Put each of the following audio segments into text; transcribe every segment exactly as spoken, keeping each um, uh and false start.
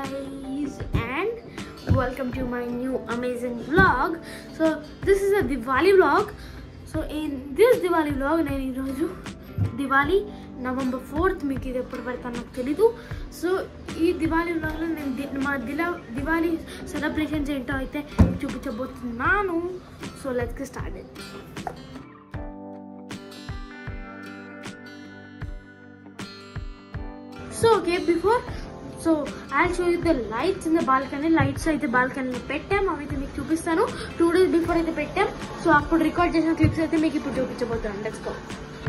guys, and welcome to my new amazing vlog. So this is a Diwali vlog. So in this Diwali vlog nenu ee roju Diwali November fourth meeku idi eppudu pedtanu naku teliyadu. So ee Diwali vlog lo nenu ma Diwali celebrations ento aithe chupichabothunnanu. So let's get started. So okay, before so I'll show you the lights in the balcony. Lights aithe balcony lo pettam, avithe meeku chupistanu. Two days before aithe pettam. So appudu record chesina clips aithe meeku ippudu chupichabotanu. Let's go.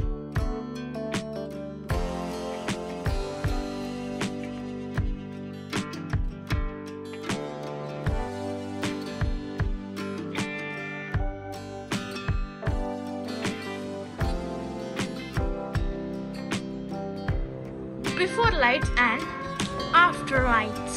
Before lights and after lights.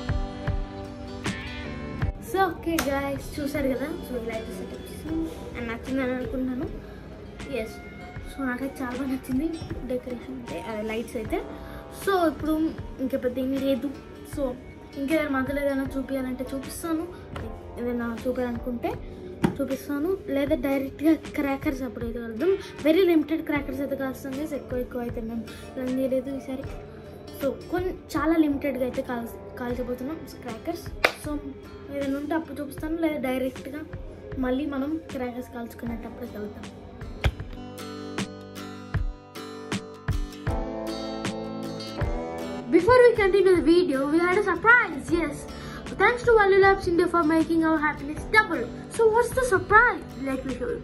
So okay guys, చూసారు కదా. So ఇలా అయితే setup చేసాను and నచ్చిందని అనుకుంటున్నాను. Yes, so నాకైతే చాలా నచ్చింది డెకరేషన్ అయితే, అదే లైట్స్ అయితే. సో ఇప్పుడు ఇంకా పెద్ద ఏమీ లేదు. సో ఇంకేదైనా మధ్యలో ఏదైనా చూపించాలంటే చూపిస్తాను, ఏదైనా చూపించాలనుకుంటే చూపిస్తాను, లేదా డైరెక్ట్గా క్రాకర్స్ అప్పుడు అయితే కలుద్దాం. వెరీ లిమిటెడ్ క్రాకర్స్ అయితే కాల్స్తాం గైస్, ఎక్కువ ఎక్కువ అయితే మేము ప్లాన్ చేయలేదు ఈసారి. సో కొన్ని చాలా లిమిటెడ్గా అయితే కాల్ కాల్చబోతున్నాం క్రాకర్స్. సో ఏదైనా ఉంటే అప్పుడు చూపిస్తాను, లేదా డైరెక్ట్గా మళ్ళీ మనం క్రాకర్స్ కాల్చుకునేటప్పుడు కలుద్దాం. Before we continue the video, we had a surprise. Yes, thanks to Diwali Labs India for making our happiness double. So what's the surprise? Let me show you.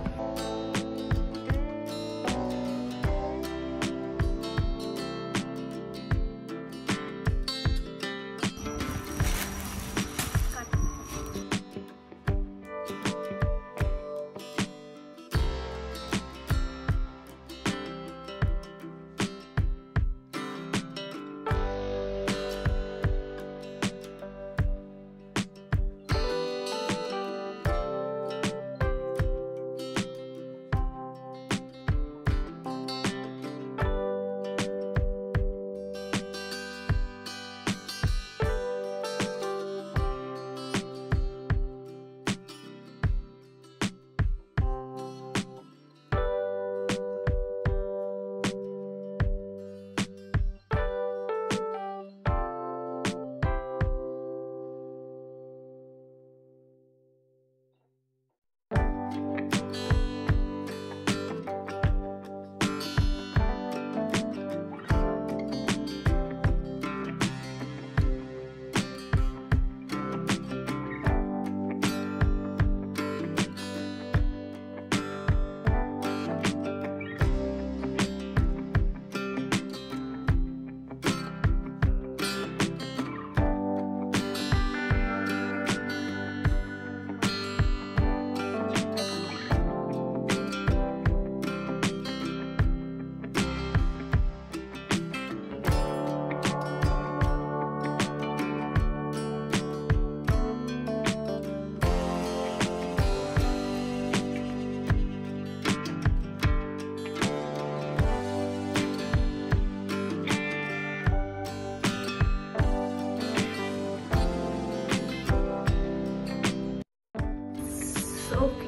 Okay,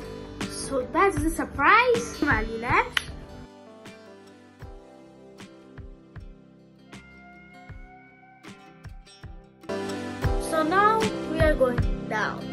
so that's the surprise, Diwali Labs. So now we are going down.